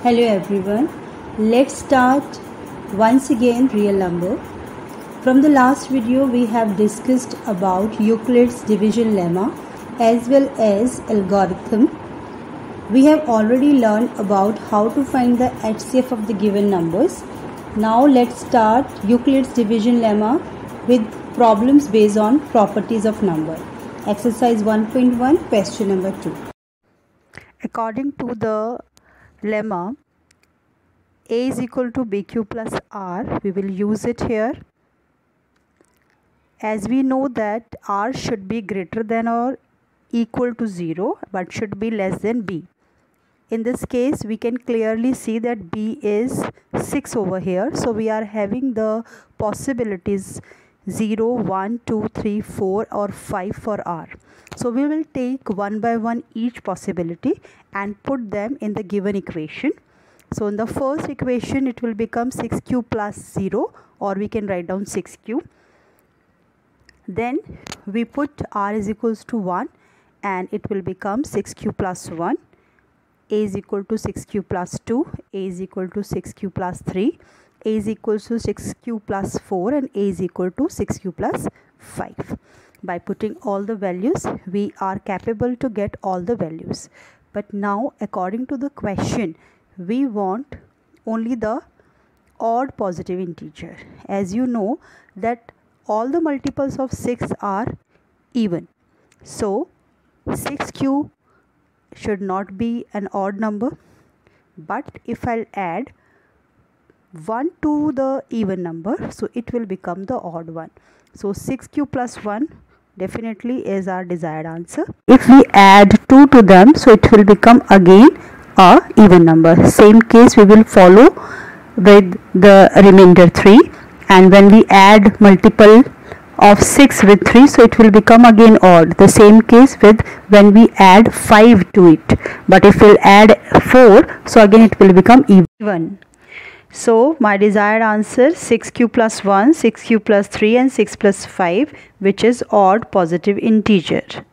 Hello everyone, let's start once again real number. From the last video we have discussed about Euclid's division lemma as well as algorithm. We have already learned about how to find the HCF of the given numbers. Now let's start Euclid's division lemma with problems based on properties of number. Exercise 1.1, question number 2. According to the lemma A is equal to BQ plus R, we will use it here. As we know that R should be greater than or equal to 0 but should be less than B. In this case we can clearly see that B is 6 over here, so we are having the possibilities 0, 1, 2, 3, 4 or 5 for R. So we will take one by one each possibility and put them in the given equation. So in the first equation it will become 6q plus 0, or we can write down 6q. Then we put R is equals to 1 and it will become 6q plus 1. A is equal to 6q plus 2, A is equal to 6q plus 3, A is equal to 6q plus 4 and A is equal to 6q plus 5. By putting all the values we are capable to get all the values. But now according to the question we want only the odd positive integer. As you know that all the multiples of 6 are even. So 6q should not be an odd number, but if I'll add 1 to the even number, so it will become the odd one. So 6q plus 1 definitely is our desired answer. If we add 2 to them, so it will become again a even number. Same case we will follow with the remainder 3, and when we add multiple of 6 with 3, so it will become again odd. The same case with when we add 5 to it, but if we'll add 4, so again it will become even. So my desired answer 6q plus 1, 6q plus 3 and 6 plus 5, which is odd positive integer.